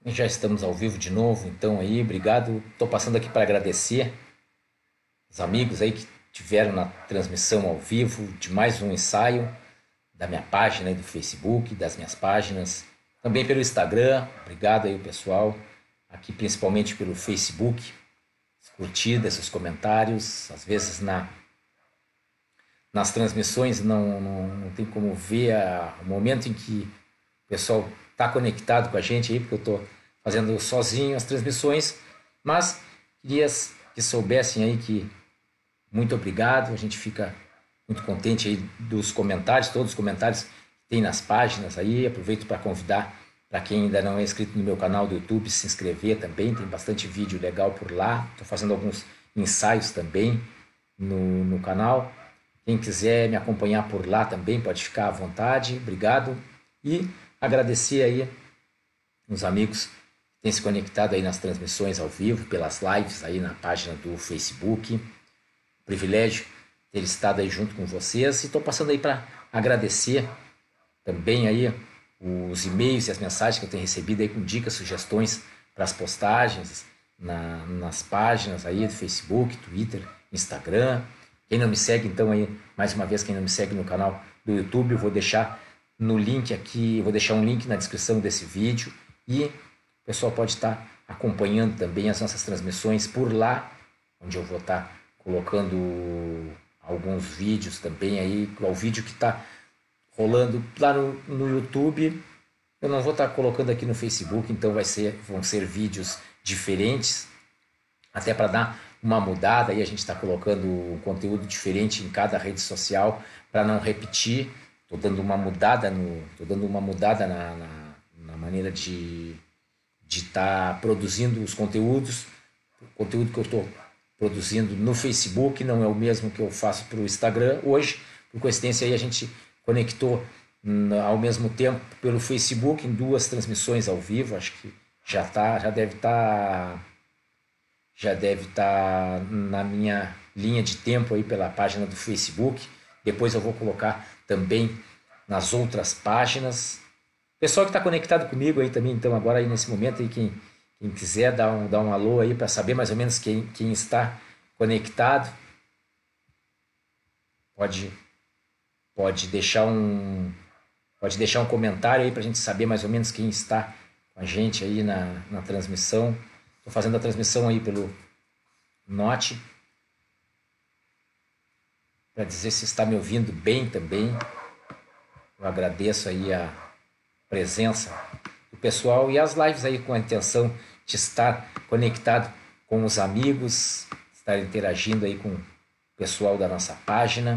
Já estamos ao vivo de novo, então aí, obrigado. Estou passando aqui para agradecer os amigos aí que tiveram na transmissão ao vivo de mais um ensaio da minha página aí do Facebook, das minhas páginas, também pelo Instagram. Obrigado aí o pessoal, aqui principalmente pelo Facebook, as curtidas, os comentários, às vezes nas transmissões não tem como ver o momento em que o pessoal está conectado com a gente aí, porque eu estou fazendo sozinho as transmissões, mas queria que soubessem aí que muito obrigado, a gente fica muito contente aí dos comentários, todos os comentários que tem nas páginas aí, aproveito para convidar para quem ainda não é inscrito no meu canal do YouTube, se inscrever também, tem bastante vídeo legal por lá, estou fazendo alguns ensaios também no canal. Quem quiser me acompanhar por lá também pode ficar à vontade, obrigado. E agradecer aí os amigos que têm se conectado aí nas transmissões ao vivo, pelas lives aí na página do Facebook. Privilégio ter estado aí junto com vocês e estou passando aí para agradecer também aí os e-mails e as mensagens que eu tenho recebido aí com dicas, sugestões para as postagens nas páginas aí do Facebook, Twitter, Instagram. Quem não me segue, então aí, mais uma vez, quem não me segue no canal do YouTube, eu vou deixar no link aqui, vou deixar um link na descrição desse vídeo e o pessoal pode estar acompanhando também as nossas transmissões por lá, onde eu vou estar colocando alguns vídeos também aí, o vídeo que está rolando lá no YouTube, eu não vou estar colocando aqui no Facebook, então vão ser vídeos diferentes, até para dar uma mudada, aí a gente está colocando um conteúdo diferente em cada rede social para não repetir. Estou dando uma mudada na maneira de estar produzindo os conteúdos. O conteúdo que eu estou produzindo no Facebook não é o mesmo que eu faço para o Instagram hoje. Por coincidência aí a gente conectou ao mesmo tempo pelo Facebook em duas transmissões ao vivo. Acho que já deve estar na minha linha de tempo aí pela página do Facebook. Depois eu vou colocar também nas outras páginas. Pessoal que está conectado comigo aí também, então agora aí nesse momento aí quem quiser dar um alô aí para saber mais ou menos quem está conectado, pode deixar um comentário aí para a gente saber mais ou menos quem está com a gente aí na transmissão. Estou fazendo a transmissão aí pelo Note, para dizer se está me ouvindo bem também. Eu agradeço aí a presença do pessoal e as lives aí com a intenção de estar conectado com os amigos, estar interagindo aí com o pessoal da nossa página.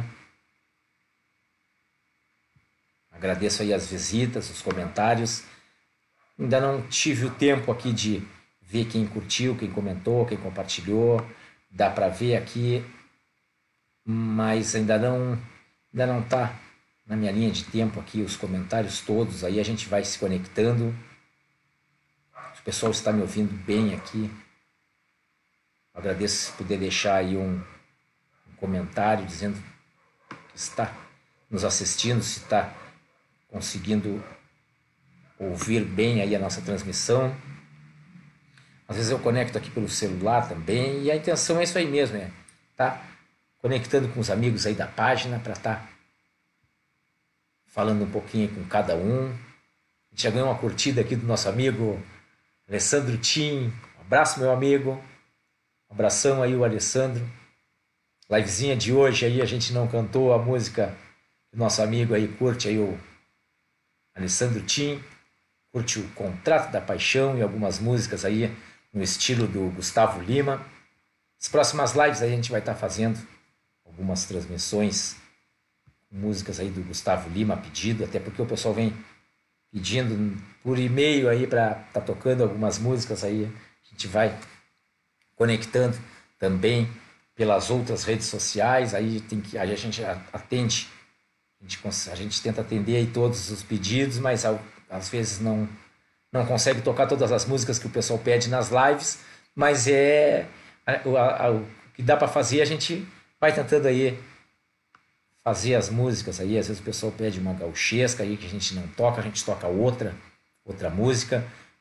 Agradeço aí as visitas, os comentários. Ainda não tive o tempo aqui de ver quem curtiu, quem comentou, quem compartilhou. Dá para ver aqui, mas ainda não está na minha linha de tempo aqui os comentários todos. Aí a gente vai se conectando. Se o pessoal está me ouvindo bem aqui, agradeço se puder deixar aí um comentário dizendo que está nos assistindo, se está conseguindo ouvir bem aí a nossa transmissão. Às vezes eu conecto aqui pelo celular também e a intenção é isso aí mesmo, tá conectando com os amigos aí da página para estar falando um pouquinho com cada um. A gente já ganhou uma curtida aqui do nosso amigo Alessandro Tim. Um abraço, meu amigo. Um abração aí o Alessandro. Livezinha de hoje aí a gente não cantou a música do nosso amigo aí, curte aí o Alessandro Tim, curte o Contrato da Paixão e algumas músicas aí no estilo do Gustavo Lima. As próximas lives aí a gente vai estar fazendo algumas transmissões com músicas aí do Gustavo Lima a pedido, até porque o pessoal vem pedindo por e-mail aí para estar tocando algumas músicas aí. A gente vai conectando também pelas outras redes sociais, aí a gente atende, a gente tenta atender aí todos os pedidos, mas às vezes não consegue tocar todas as músicas que o pessoal pede nas lives, mas o que dá para fazer, a gente vai tentando aí fazer as músicas aí. Às vezes o pessoal pede uma gauchesca aí que a gente não toca, a gente toca outra música,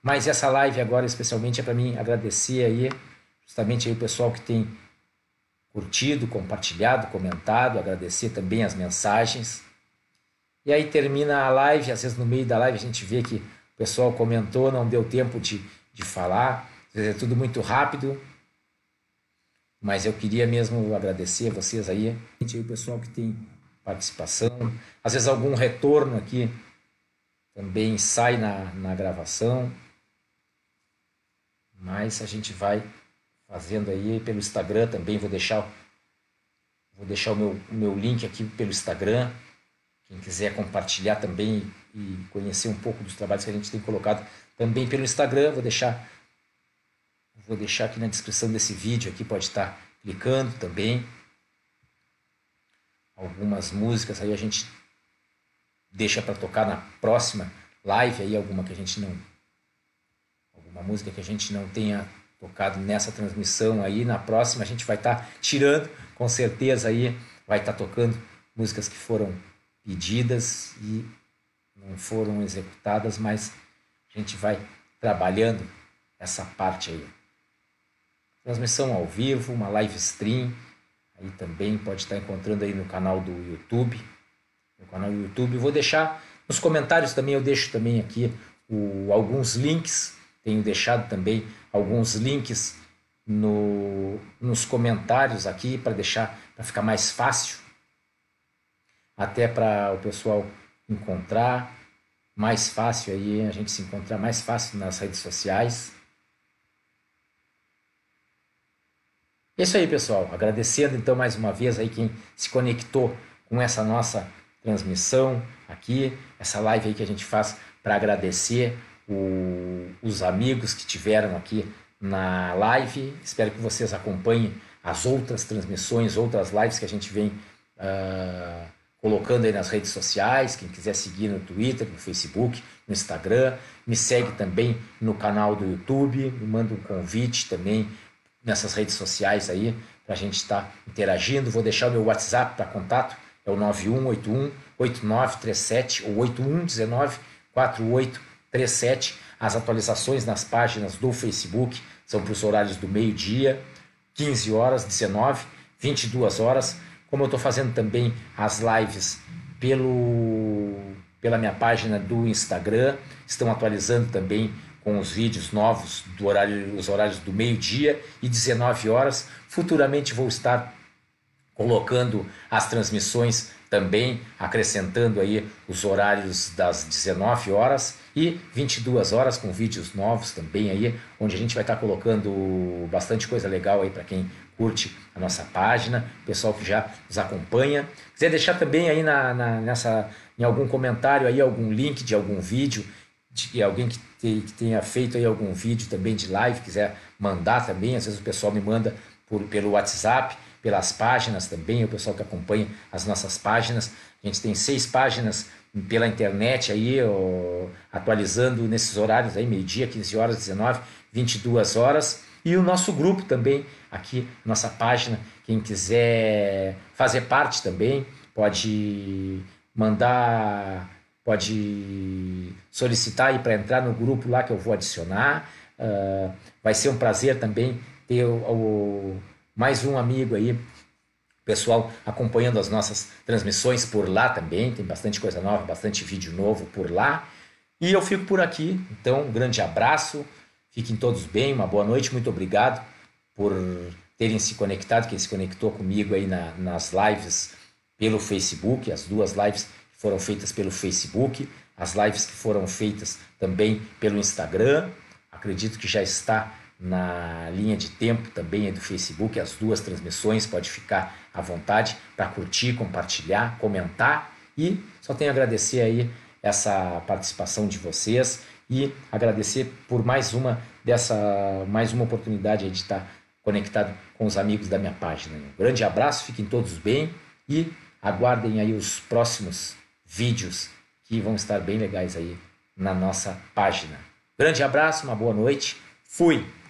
Mas essa live agora especialmente é para mim agradecer aí justamente aí o pessoal que tem curtido, compartilhado, comentado, agradecer também as mensagens. E aí termina a live, às vezes no meio da live a gente vê que o pessoal comentou, não deu tempo de falar, às vezes é tudo muito rápido, mas eu queria mesmo agradecer a vocês aí, o pessoal que tem participação, às vezes algum retorno aqui também sai na gravação, mas a gente vai fazendo aí pelo Instagram também, vou deixar o meu link aqui pelo Instagram, quem quiser compartilhar também e conhecer um pouco dos trabalhos que a gente tem colocado também pelo Instagram, vou deixar aqui na descrição desse vídeo, aqui pode estar clicando também. Algumas músicas aí a gente deixa para tocar na próxima live, aí alguma música que a gente não tenha tocado nessa transmissão aí, na próxima a gente vai estar tirando, com certeza aí vai estar tocando músicas que foram pedidas e não foram executadas, mas a gente vai trabalhando essa parte aí. Transmissão ao vivo, uma live stream, aí também pode estar encontrando aí no canal do YouTube. No canal do YouTube, vou deixar nos comentários também, eu deixo também aqui alguns links, tenho deixado também alguns links nos comentários aqui para ficar mais fácil, até para o pessoal encontrar mais fácil aí, a gente se encontrar mais fácil nas redes sociais. É isso aí, pessoal, agradecendo então mais uma vez aí quem se conectou com essa nossa transmissão aqui, essa live aí que a gente faz para agradecer os amigos que tiveram aqui na live. Espero que vocês acompanhem as outras transmissões, outras lives que a gente vem colocando aí nas redes sociais. Quem quiser seguir no Twitter, no Facebook, no Instagram, me segue também no canal do YouTube, me manda um convite também nessas redes sociais aí para a gente estar interagindo. Vou deixar o meu WhatsApp para contato, é o 9181-8937 ou 8119-4837. As atualizações nas páginas do Facebook são para os horários do meio-dia, 15 horas, 19, 22 horas. Como eu estou fazendo também as lives pela minha página do Instagram, estão atualizando também com os vídeos novos os horários do meio-dia e 19 horas. Futuramente vou estar colocando as transmissões também, acrescentando aí os horários das 19 horas e 22 horas com vídeos novos também aí, onde a gente vai estar colocando bastante coisa legal aí para quem curte a nossa página, pessoal que já nos acompanha. Quiser deixar também aí em algum comentário aí algum link de algum vídeo, de alguém que tenha feito aí algum vídeo também de live, quiser mandar também, às vezes o pessoal me manda pelo WhatsApp, pelas páginas também, o pessoal que acompanha as nossas páginas. A gente tem 6 páginas pela internet aí, atualizando nesses horários aí, meio-dia, 15 horas, 19, 22 horas. E o nosso grupo também, aqui, nossa página, quem quiser fazer parte também, pode solicitar aí para entrar no grupo lá que eu vou adicionar. Vai ser um prazer também ter mais um amigo aí, pessoal acompanhando as nossas transmissões por lá também, tem bastante coisa nova, bastante vídeo novo por lá. E eu fico por aqui, então um grande abraço, fiquem todos bem, uma boa noite, muito obrigado por terem se conectado, quem se conectou comigo aí nas lives pelo Facebook, as 2 lives que foram feitas pelo Facebook, as lives que foram feitas também pelo Instagram, acredito que já está na linha de tempo também do Facebook, as 2 transmissões, pode ficar à vontade para curtir, compartilhar, comentar, e só tenho a agradecer aí essa participação de vocês e agradecer por mais uma oportunidade de estar conectado com os amigos da minha página. Um grande abraço, fiquem todos bem e aguardem aí os próximos vídeos que vão estar bem legais aí na nossa página. Grande abraço, uma boa noite, fui!